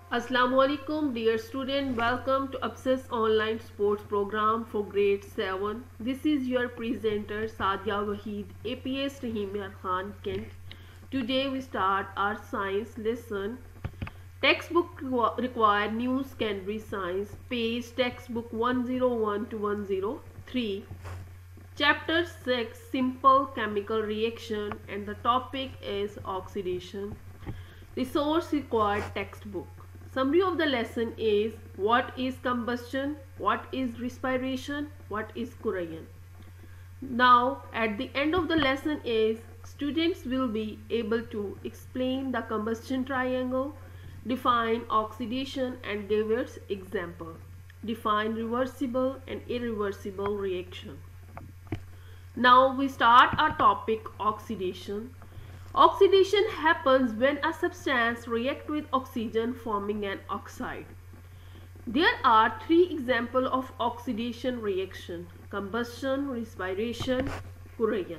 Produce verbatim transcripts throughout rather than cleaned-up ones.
Assalamualaikum dear student, welcome to Obsess online sports program for grade seven. This is your presenter Sadia Waheed, A P S Rahimia Khan Kent. Today we start our science lesson. Textbook required New Secondary Science, page textbook one oh one to one oh three. Chapter six, Simple Chemical Reaction, and the topic is oxidation. Resource required textbook. Summary of the lesson is: what is combustion, what is respiration, what is corrosion. Now at the end of the lesson is students will be able to explain the combustion triangle, define oxidation and give its example, define reversible and irreversible reaction. Now we start our topic oxidation. Oxidation happens when a substance reacts with oxygen forming an oxide. There are three examples of oxidation reaction: combustion, respiration, corrosion.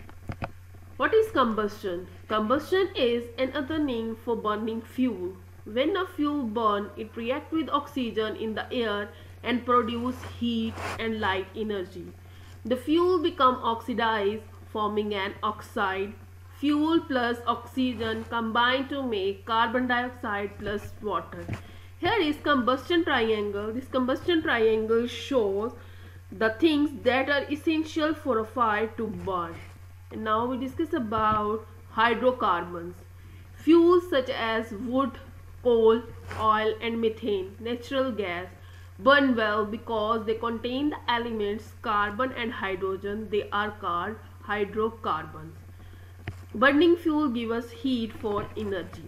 What is combustion? Combustion is another name for burning fuel. When a fuel burns, it reacts with oxygen in the air and produces heat and light energy. The fuel becomes oxidized, forming an oxide. Fuel plus oxygen combine to make carbon dioxide plus water. Here is combustion triangle. This combustion triangle shows the things that are essential for a fire to burn. And now we discuss about hydrocarbons. Fuels such as wood, coal, oil and methane, natural gas, burn well because they contain the elements carbon and hydrogen. They are called hydrocarbons. Burning fuel gives us heat for energy.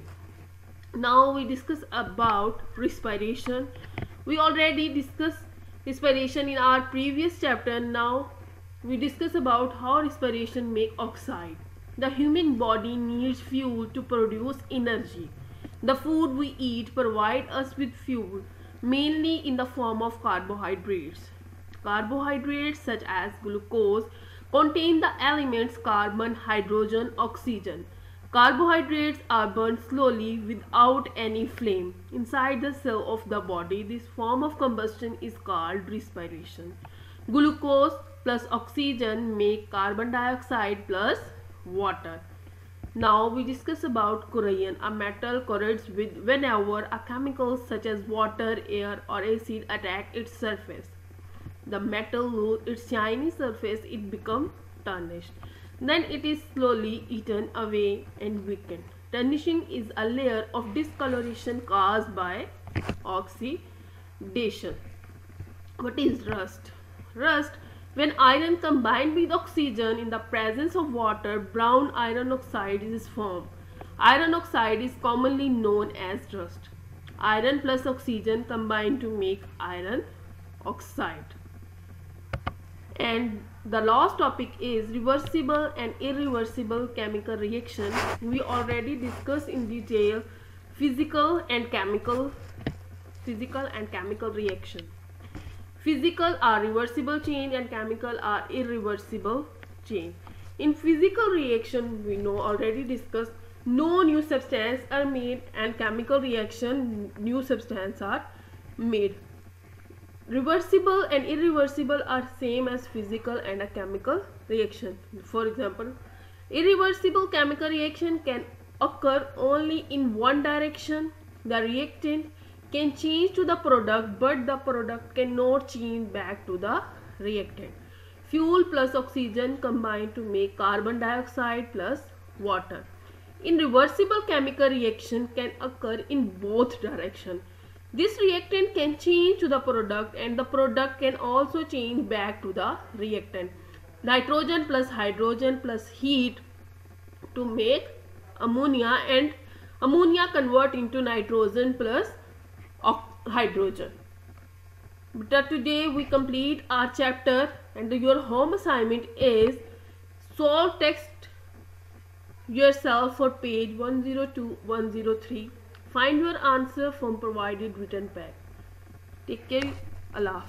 Now we discuss about respiration. We already discussed respiration in our previous chapter. Now we discuss about how respiration makes oxide. The human body needs fuel to produce energy. The food we eat provides us with fuel, mainly in the form of carbohydrates. Carbohydrates such as glucose contain the elements carbon, hydrogen, oxygen. Carbohydrates are burned slowly without any flame inside the cell of the body. This form of combustion is called respiration. Glucose plus oxygen make carbon dioxide plus water. Now we discuss about corrosion. A metal corrodes with whenever a chemical such as water, air or acid attack its surface. The metal loses its shiny surface, it becomes tarnished. Then it is slowly eaten away and weakened. Tarnishing is a layer of discoloration caused by oxidation. What is rust? Rust, when iron combined with oxygen in the presence of water, brown iron oxide is formed. Iron oxide is commonly known as rust. Iron plus oxygen combine to make iron oxide. And the last topic is reversible and irreversible chemical reaction. We already discussed in detail physical and chemical physical and chemical reaction. Physical are reversible change and chemical are irreversible change. In physical reaction, we know already discussed, no new substance are made, and chemical reaction new substance are made. Reversible and irreversible are same as physical and a chemical reaction. For example, irreversible chemical reaction can occur only in one direction. The reactant can change to the product, but the product cannot change back to the reactant. Fuel plus oxygen combine to make carbon dioxide plus water. In reversible chemical reaction can occur in both directions. This reactant can change to the product and the product can also change back to the reactant. Nitrogen plus hydrogen plus heat to make ammonia, and ammonia convert into nitrogen plus hydrogen. But today we complete our chapter, and your home assignment is solve text yourself for page one oh two to one oh three. Find your answer from provided written pack. Take care. Allah.